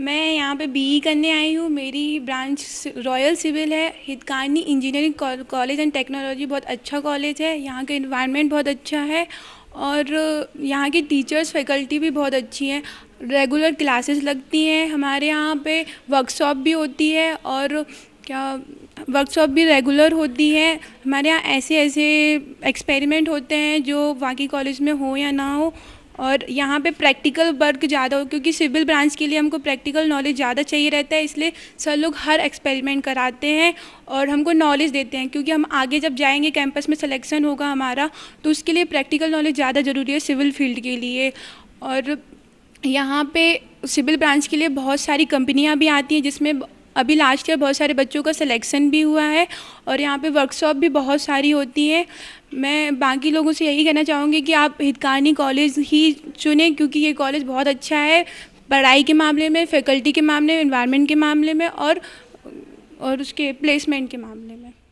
मैं यहाँ पे बीई करने आई हूँ। मेरी ब्रांच रॉयल सिविल है। हितकानी इंजीनियरिंग कॉलेज एंड टेक्नोलॉजी बहुत अच्छा कॉलेज है। यहाँ का इन्वायरमेंट बहुत अच्छा है और यहाँ की टीचर्स फैकल्टी भी बहुत अच्छी हैं। रेगुलर क्लासेस लगती हैं हमारे यहाँ पे, वर्कशॉप भी होती है और वर्कशॉप भी रेगुलर होती है। हमारे यहाँ ऐसे ऐसे एक्सपेरिमेंट होते हैं जो बाकी कॉलेज में हो या ना हो। और यहाँ पे प्रैक्टिकल वर्क ज़्यादा हो, क्योंकि सिविल ब्रांच के लिए हमको प्रैक्टिकल नॉलेज ज़्यादा चाहिए रहता है, इसलिए सर लोग हर एक्सपेरिमेंट कराते हैं और हमको नॉलेज देते हैं। क्योंकि हम आगे जब जाएंगे कैंपस में सिलेक्शन होगा हमारा, तो उसके लिए प्रैक्टिकल नॉलेज ज़्यादा ज़रूरी है सिविल फील्ड के लिए। और यहाँ पे सिविल ब्रांच के लिए बहुत सारी कंपनियाँ भी आती हैं, जिसमें अभी लास्ट ईयर बहुत सारे बच्चों का सिलेक्शन भी हुआ है और यहाँ पे वर्कशॉप भी बहुत सारी होती है। मैं बाकी लोगों से यही कहना चाहूँगी कि आप हितकानी कॉलेज ही चुनें, क्योंकि ये कॉलेज बहुत अच्छा है पढ़ाई के मामले में, फैकल्टी के मामले में, एनवायरनमेंट के मामले में और उसके प्लेसमेंट के मामले में।